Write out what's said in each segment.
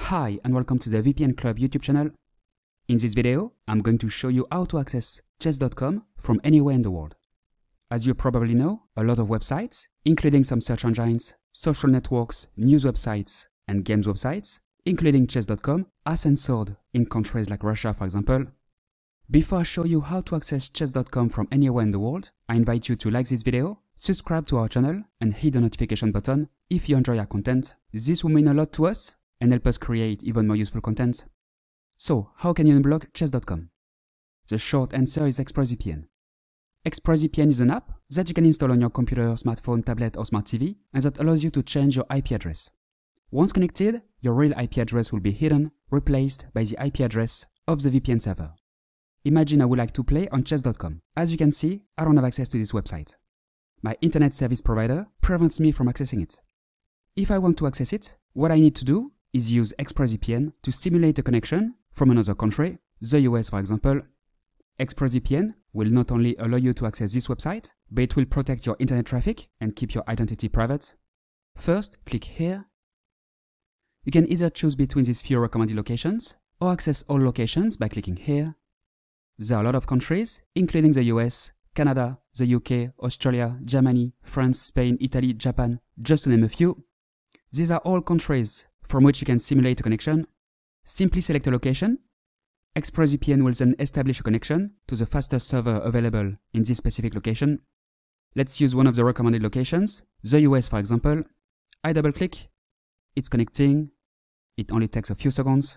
Hi and welcome to the VPN Club YouTube channel. In this video, I'm going to show you how to access chess.com from anywhere in the world. As you probably know, a lot of websites, including some search engines, social networks, news websites, and games websites, including chess.com, are censored in countries like Russia, for example. Before I show you how to access chess.com from anywhere in the world, I invite you to like this video, subscribe to our channel, and hit the notification button if you enjoy our content. This will mean a lot to us and help us create even more useful content. So, how can you unblock chess.com? The short answer is ExpressVPN. ExpressVPN is an app that you can install on your computer, smartphone, tablet, or smart TV, and that allows you to change your IP address. Once connected, your real IP address will be hidden, replaced by the IP address of the VPN server. Imagine I would like to play on chess.com. As you can see, I don't have access to this website. My internet service provider prevents me from accessing it. If I want to access it, what I need to do is use ExpressVPN to simulate a connection from another country, the US for example. ExpressVPN will not only allow you to access this website, but it will protect your internet traffic and keep your identity private. First, click here. You can either choose between these few recommended locations or access all locations by clicking here. There are a lot of countries, including the US, Canada, the UK, Australia, Germany, France, Spain, Italy, Japan, just to name a few. These are all countries from which you can simulate a connection. Simply select a location. ExpressVPN will then establish a connection to the fastest server available in this specific location. Let's use one of the recommended locations, the US for example. I double click. It's connecting. It only takes a few seconds.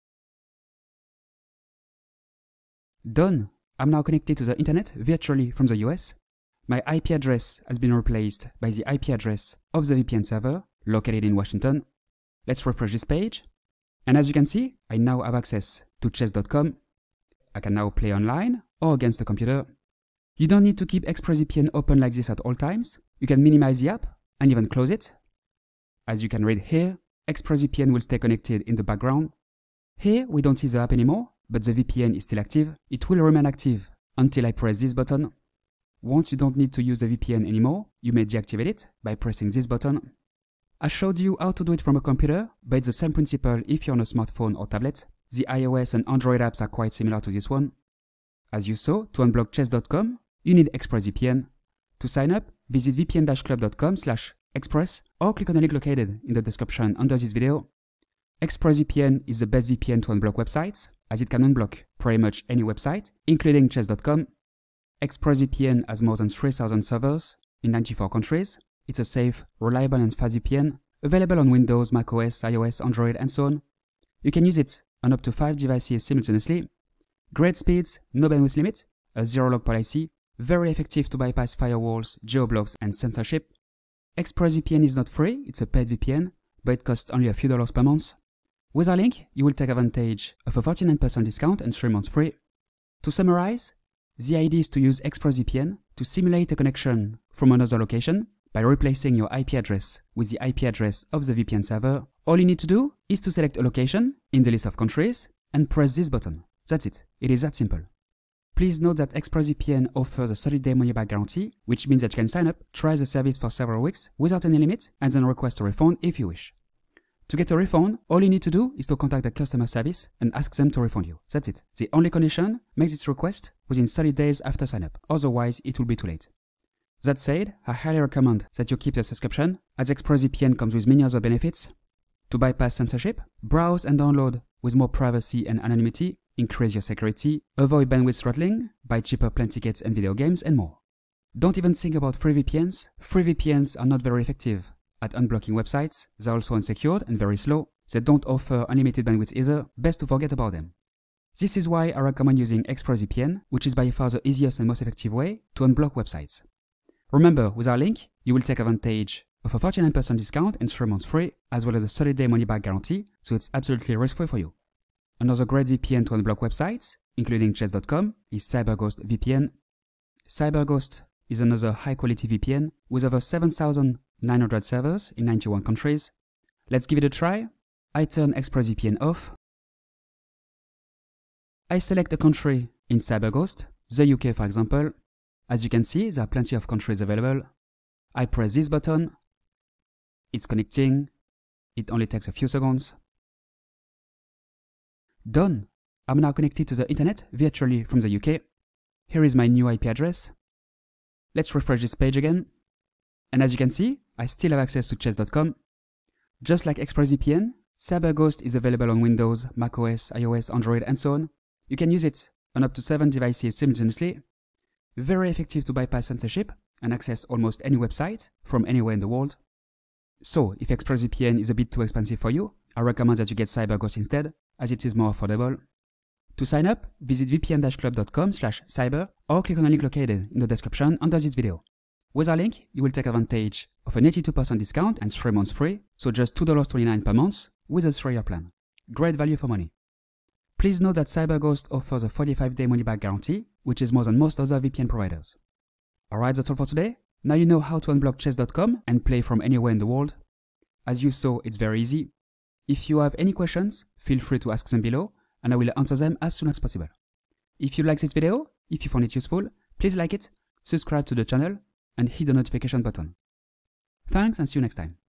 Done. I'm now connected to the internet virtually from the US. My IP address has been replaced by the IP address of the VPN server located in Washington. Let's refresh this page. And as you can see, I now have access to chess.com. I can now play online or against the computer. You don't need to keep ExpressVPN open like this at all times. You can minimize the app and even close it. As you can read here, ExpressVPN will stay connected in the background. Here, we don't see the app anymore, but the VPN is still active. It will remain active until I press this button. Once you don't need to use the VPN anymore, you may deactivate it by pressing this button. I showed you how to do it from a computer, but it's the same principle if you're on a smartphone or tablet. The iOS and Android apps are quite similar to this one. As you saw, to unblock chess.com, you need ExpressVPN. To sign up, visit vpn-club.com/express or click on the link located in the description under this video. ExpressVPN is the best VPN to unblock websites, as it can unblock pretty much any website, including chess.com. ExpressVPN has more than 3,000 servers in 94 countries. It's a safe, reliable and fast VPN, available on Windows, macOS, iOS, Android and so on. You can use it on up to 5 devices simultaneously. Great speeds, no bandwidth limit, a zero-log policy, very effective to bypass firewalls, geo-blocks and censorship. ExpressVPN is not free, it's a paid VPN, but it costs only a few dollars per month. With our link, you will take advantage of a 49% discount and 3 months free. To summarize, the idea is to use ExpressVPN to simulate a connection from another location by replacing your IP address with the IP address of the VPN server. All you need to do is to select a location in the list of countries and press this button. That's it. It is that simple. Please note that ExpressVPN offers a 30-day money-back guarantee, which means that you can sign up, try the service for several weeks without any limit, and then request a refund if you wish. To get a refund, all you need to do is to contact the customer service and ask them to refund you. That's it. The only condition, make this request within 30 days after sign up, otherwise it will be too late. That said, I highly recommend that you keep the subscription, as ExpressVPN comes with many other benefits. To bypass censorship, browse and download with more privacy and anonymity, increase your security, avoid bandwidth throttling, buy cheaper plane tickets and video games, and more. Don't even think about free VPNs. Free VPNs are not very effective at unblocking websites. They're also unsecured and very slow. They don't offer unlimited bandwidth either. Best to forget about them. This is why I recommend using ExpressVPN, which is by far the easiest and most effective way to unblock websites. Remember, with our link, you will take advantage of a 49% discount and 3 months free, as well as a 30-day money-back guarantee, so it's absolutely risk-free for you. Another great VPN to unblock websites, including chess.com, is CyberGhost VPN. CyberGhost is another high-quality VPN with over 7,900 servers in 91 countries. Let's give it a try. I turn ExpressVPN off. I select a country in CyberGhost, the UK for example. As you can see, there are plenty of countries available. I press this button. It's connecting. It only takes a few seconds. Done! I'm now connected to the internet virtually from the UK. Here is my new IP address. Let's refresh this page again. And as you can see, I still have access to chess.com. Just like ExpressVPN, CyberGhost is available on Windows, macOS, iOS, Android, and so on. You can use it on up to 7 devices simultaneously. Very effective to bypass censorship and access almost any website from anywhere in the world. So, if ExpressVPN is a bit too expensive for you, I recommend that you get CyberGhost instead, as it is more affordable. To sign up, visit vpn-club.com/cyber or click on the link located in the description under this video. With our link, you will take advantage of an 82% discount and 3 months free, so just $2.29 per month with a 3-year plan. Great value for money. Please note that CyberGhost offers a 45-day money-back guarantee, which is more than most other VPN providers. Alright, that's all for today. Now you know how to unblock chess.com and play from anywhere in the world. As you saw, it's very easy. If you have any questions, feel free to ask them below, and I will answer them as soon as possible. If you like this video, if you found it useful, please like it, subscribe to the channel, and hit the notification button. Thanks and see you next time.